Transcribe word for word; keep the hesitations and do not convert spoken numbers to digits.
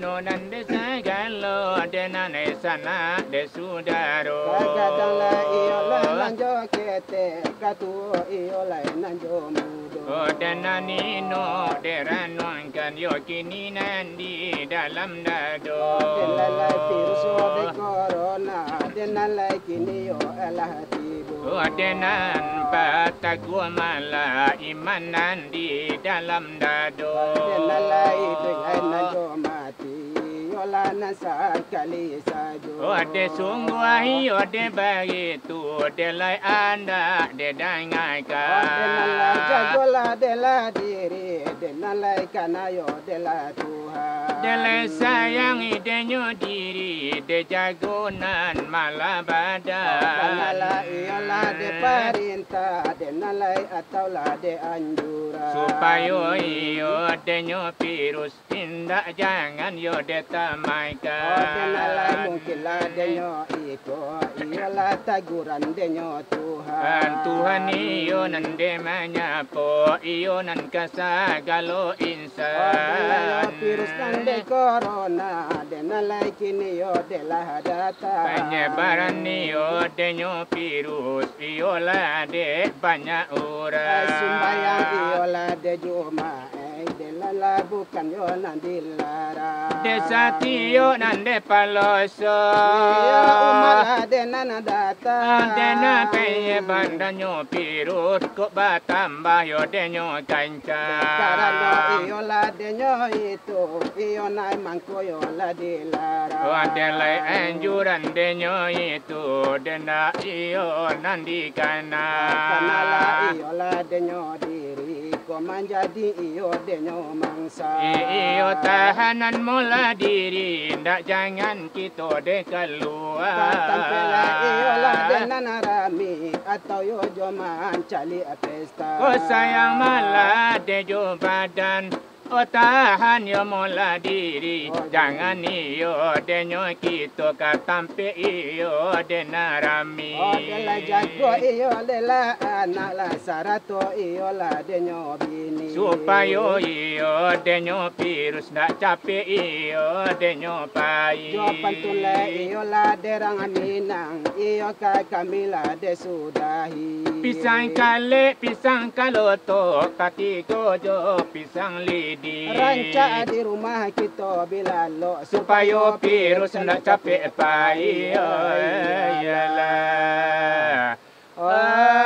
no nan de sagalo de nane sana de sudaro. Kadang la iyo la nanjo kete katu iyo la nanjo mudo. O de nani no de ranon kan yo kini nandi dalam dado. De la la virus de corona de na la kini yo elah tibo. O de nan patagua mala iman nandi dalam dado. De la la itu nanjo mati. Yola nasa kali sajo. Ode sungguh ode begitu de lai anda de dangai ka. De nala jagola de la diri de nala kanayo de la Tuhan. De lai sayang de nyo diri de jagonan malabada. De nala yola de perintah de nala atau la de anjuran. Supaya iyo de nyo virus tindak jangan yo de tamaika. De nala mungkin la de nyo iko yola taguran de nyo Tuhan. Tuhan iyo nan de manyapo iyo nan kasagalo insan. Virus nan de corona de nala kini yo de la data. Penyebaran iyo de nyo virus iyo la de banyak orang. Sembayang iyo la de juma de la bukan yo nan dilarang. Desa tiyo nan de paloso. Ya umala de nana data. De na penyebaran dan nyo virus kok batambah yo de nyo kanca. Karena iyo la de nyo itu iyo nai mangko yo la dilarang. Wade lai anjuran de nyo itu de na iyo nan di kana. Karena la iyo la de nyo diri ko menjadi iyo de nyo mangsa. Iyo tahanan mula diri ndak jangan kita de keluar. Tampela iyo la de nana rami atau yo joman cali pesta. Ko sayang malah de jo badan. O tahan yo mula diri, jangan iyo de nyo kita katampe iyo de narami. Oh de la jago iyo de la anak la sarato iyo la de nyo bini. Supaya iyo de nyo virus ndak capek iyo de nyo pai. Jo pantule iyo la de rang minang iyo ka kamila de sudahi. Pisang kale, pisang kaloto, katigo jo pisang lidi. Ranca di rumah kita bila lo supaya virus ndak capek pai. Oh, yalah. Oh.